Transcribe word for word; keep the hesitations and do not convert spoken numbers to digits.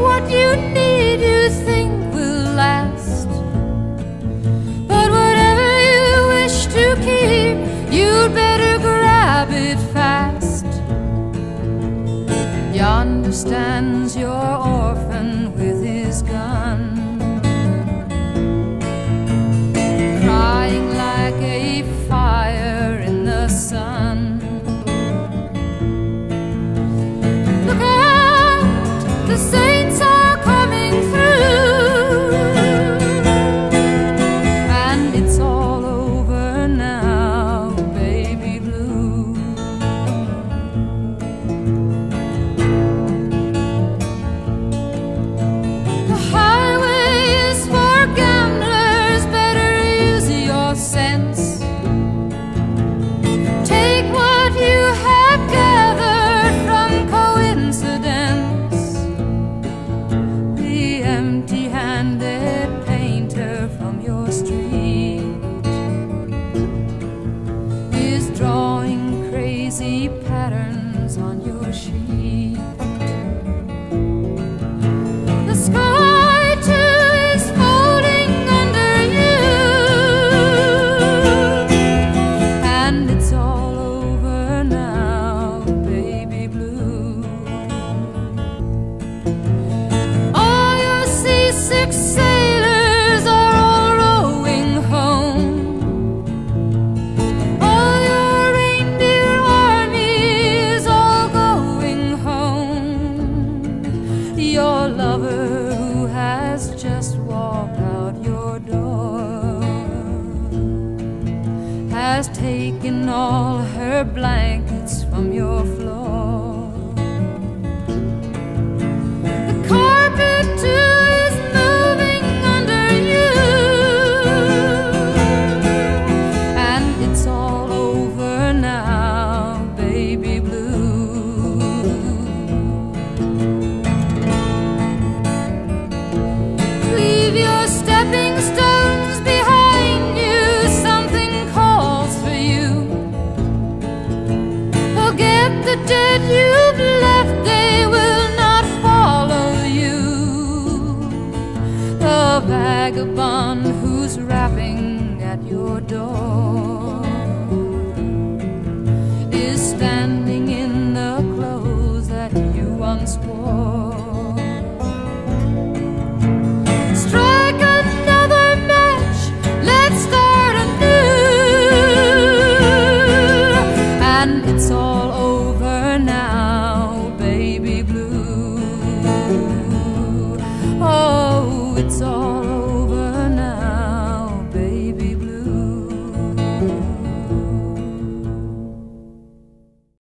what you need you think will last. But whatever you wish to keep, you'd better grab it fast. Yonder stands your orphan with his gun, crying like a fire in the sun. Look out, the saints are coming through, and it's all over now, baby blue. The highway is for gamblers, better use your sense. Take what you have gathered from coincidence. The empty-handed painter from your street is drawing crazy patterns on your sheet. The sky too is folding under you, and it's all over now, baby blue. All your seasick sailors are all rowing home. All your reindeer army is all going home. Your lover who has just walked out your door has taken all her blankets from your floor. The carpet too is moving under you, and it's all over now, baby blue. Leave your stepping stones behind you, something calls for you. Forget the dead you've left, they will not follow you. The vagabond who's rapping at your door is standing in the clothes that you once wore. Strike another match, let's start anew, and it's all over now, baby blue. Oh, it's all